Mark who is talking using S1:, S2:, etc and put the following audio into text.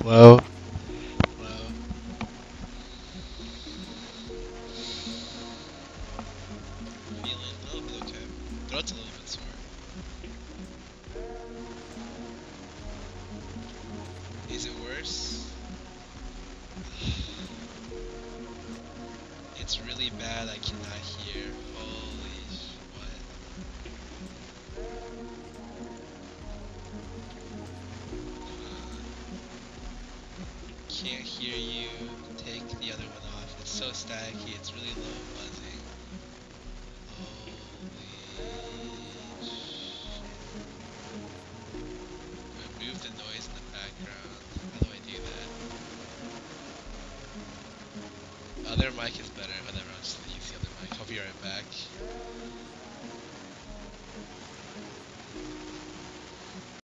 S1: Hello? Hello? Feeling a little bit okay. Throat's a little bit sore. Is it worse? It's really bad. I cannot hear. Holy what? Can't hear you. Take the other one off. It's so staticky. It's really low buzzing. Holy shit. Remove the noise in the background. How do I do that? Other mic is better. Whatever. I'll just use the other mic. I'll be right back.